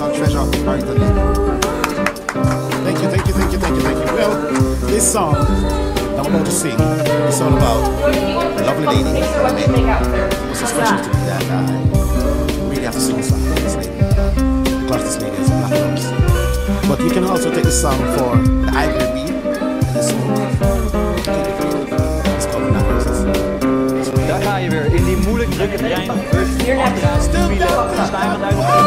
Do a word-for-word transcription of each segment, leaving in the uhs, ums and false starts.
national treasure of the Carrington Lake. Thank you, thank you, thank you, thank you, thank you. Well, this song I'm about to sing is all about a lovely lady that I met. It was so special to me that I really have to sing a song for this lady, because this lady is a black rose. But you can also take the song for the Ivory Weed and the song. It's called Black Roses. Daar ga je weer in die moeilijk drukke trein. Hier naar de wielen, stijgend uit elkaar.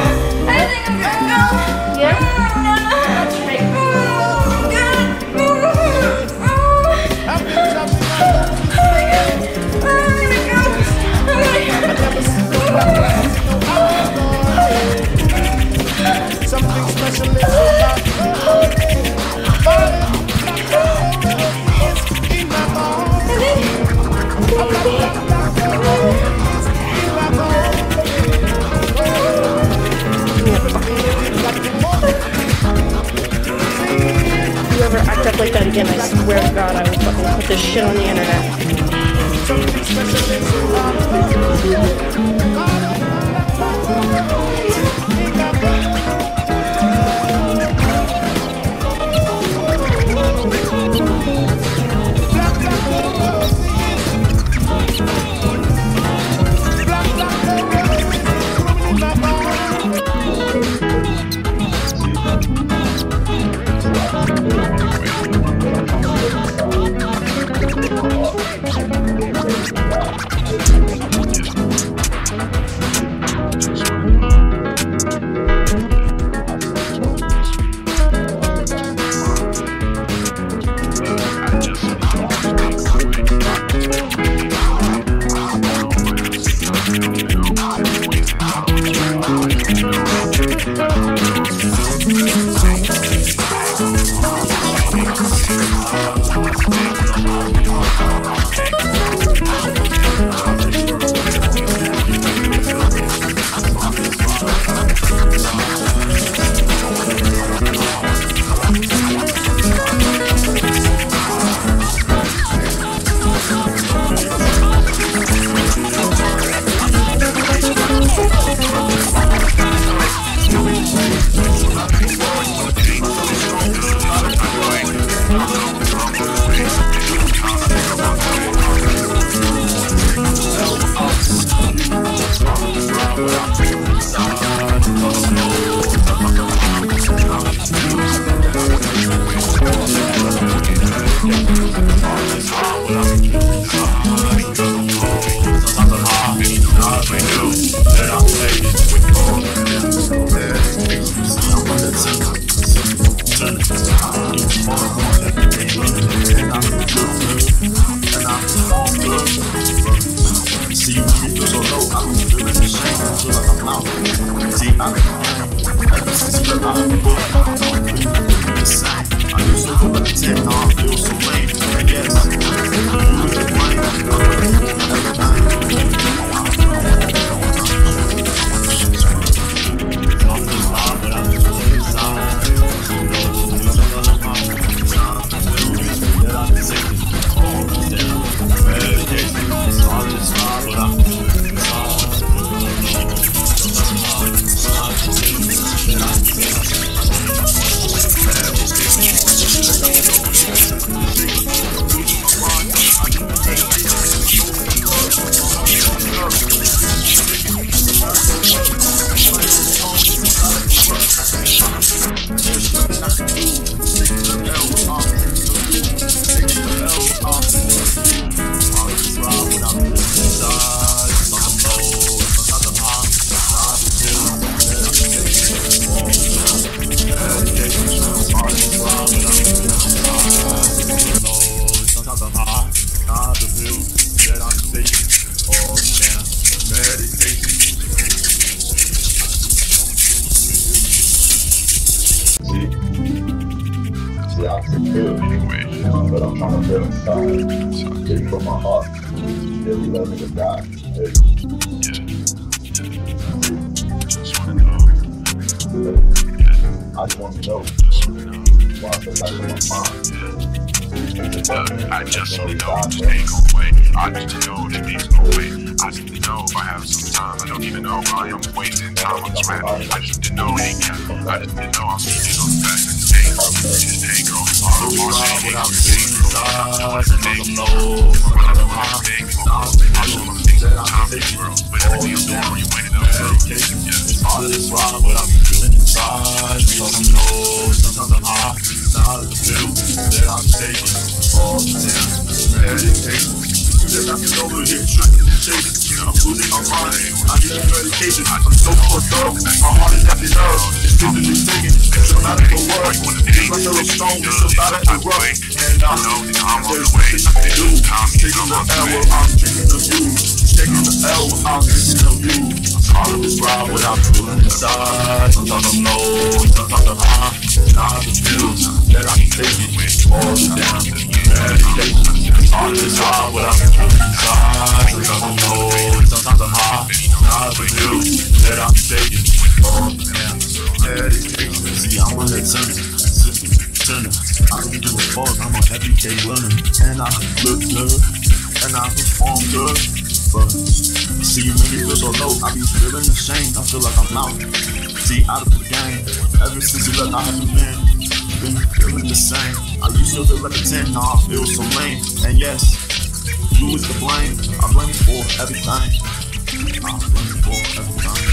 Something special is about in my bones. If you ever act up like that again, I swear to God, I will fucking put this shit on the internet. Something special is about but I'm trying to feel inside. Getting from my heart. Yeah, we love niggas die. Hey. I just want to know why I feel like in my mind. I just know there ain't no way. I just know that there's no way. I I just need to know if I have some time. I don't even know why I'm wasting time on this rap. I just need to know it ain't cap. I just need to know I'm speaking on facts. Hey, just take off. All the more shit without seeing the size. I want to take no. I'm not a hard thing. I just want to think that I'm taking, bro. But everything I'm doing, you waiting up, bro. It's hard to swallow, but I'm feeling inside. So I know sometimes I'm high. It's not the pill that I'm taking. All the time, medication. That I can over here, tripping and chasing. I'm losing my mind. I need some medication. I'm so fucked up. My heart is acting up. It's physically taking. It's not the word. It's like a little stone. It's about to erupt. And I know there's nothing I can do. Taking the L while I'm drinking the view. Taking the L while I'm drinking the view. All of this ride without feeling inside. Sometimes I'm low, sometimes I'm high. Not the pills that I can take it. All the damn medication. All of this ride without feeling inside. Sometimes I'm low, sometimes I'm high. Not the pills that I can take it. All the damn medication. See, I'm on that turn. I don't give a fuck. I'm on everyday running. And I look good. And I perform good. But see, you make me feel so low. I be feeling ashamed. I feel like I'm out. See, out of the game. Ever since you left, I haven't been been feeling the same. I used to feel like a ten. Now I feel so lame. And yes, you was to blame. I blame you for everything. I blame you for everything.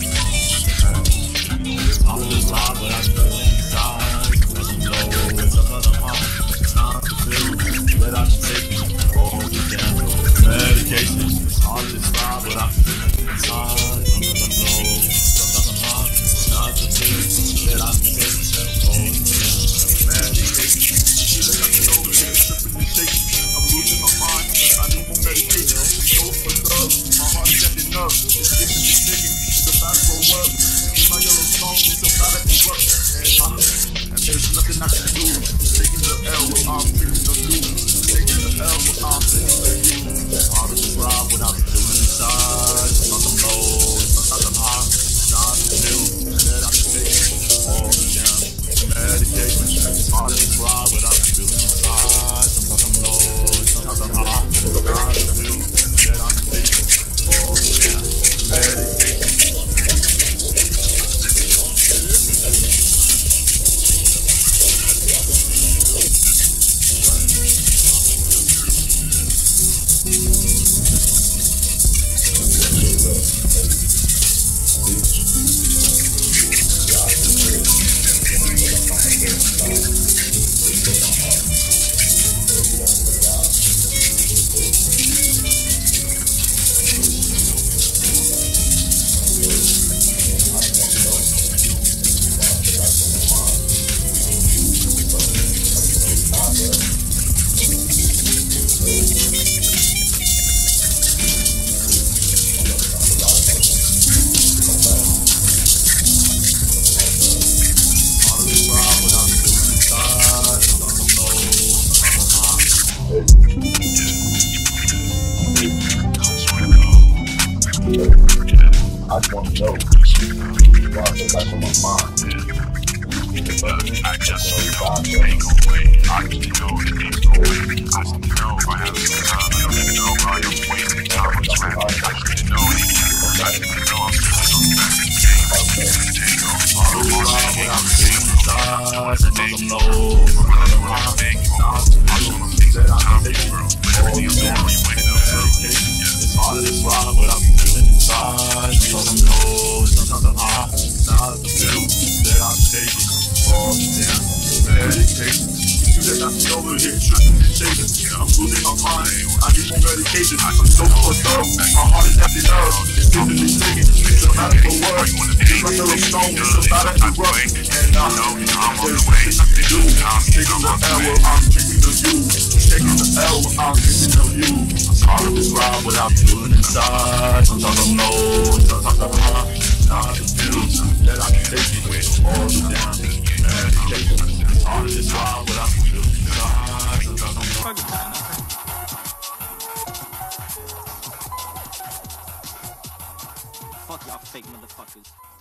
It's all of this lie, but I'm feeling inside. Cause I'm low. It's another month. It's not the pill that I can take. All the damn medication. All this ride, but I'm feeling inside. Sometimes I'm low, sometimes I'm high. It's not the pill that I can take. Oh, yeah, medication. You think I can over here, tripping and shaking. I'm losing my mind, I need more medication. I'm so fucked up, my heart is acting up. It's getting me shaking, it's about to go up. It's my yellow stone, it's about to erupt. And, and there's nothing I can do. Taking the L when I'm feeling the blue. Taking the L when I'm feeling the blue. All of this ride without feeling inside. Sometimes I'm low, sometimes I'm high. Not the pill that I can take. All the damn medication. All of this ride without feeling inside. Sometimes I'm low, sometimes I'm high. Not the pill that I can take. All the damn medication. I just want to know why I feel like on my mind. I just know it ain't gon' wait. I just know it ain't gon' wait. I just know if I have some time. I don't even know why I'm wasting time on this rap. I just know it ain't cap. I just know I'm feeling on facts. Take off all the more shit I'm seeing inside. Sometimes I'm low, sometimes I'm high. I just wanna think that I'm taking, bro. But everything I'm doing, you waiting up, bro. It's hard to describe, but I'm feeling inside. Sometimes I'm low, sometimes I'm high. Not the pill that I'm taking. All the damn medication. You just got me over here tripping and shaking. I'm losing my mind. I need more medication. I'm so fucked up. My heart is acting up. It's physically taking. It's about to go up. It's like a little stone. It's about to erupt. And I know there's nothing I can do. Taking the L while I'm drinking the view. Taking the L while I'm drinking the view. All of this ride without feeling inside. Sometimes I'm low, sometimes I'm high. Not the pills that I can take it with. All the damn medication. All of this ride without feeling inside. Sometimes I'm low. Fuck y'all fake motherfuckers.